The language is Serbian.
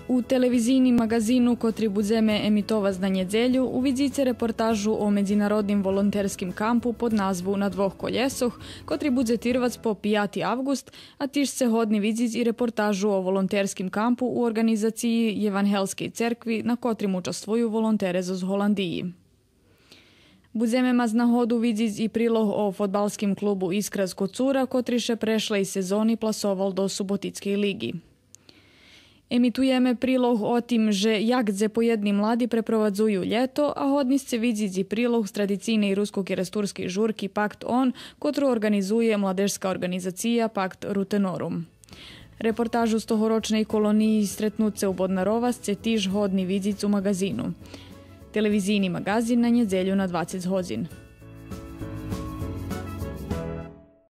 U televizijni magazinu, kotri budzeme emitovaz na njedzelju, uvidzice reportažu o međunarodnim volonterskim kampu pod nazvu Na dvoch koljesoh, kotri budze tirvac po 5. avgust, a tiž se hodni vidzic i reportažu o volonterskim kampu u organizaciji Evanhelskej cerkvi, na kotrim učestvuju volontere z Holandiji. Budzeme maz na hodu vidzic i prilog o fotbalskim klubu Iskra z Kocura, kotriše prešle iz sezoni plasoval do Subotickej ligi. Emitujeme prilog o tim, že jak dze pojedni mladi preprovadzuju ljeto, a hodni se vidzic i prilog z tradicijne i rusko-keresturske žurki Pakt On, kotru organizuje mladežska organizacija Pakt Rutenorum. Reportažu z tohoročnej koloniji Stretnuce u Bodnarovas će tiž hodni vidzic u magazinu. Televizijni magazin na njedzelju na 20 hodin.